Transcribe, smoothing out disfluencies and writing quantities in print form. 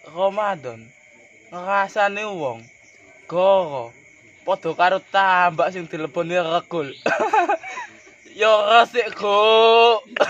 Ramadan ngrasane wong goro padha karo tambak sing dileboni regul. Yo resik, Go.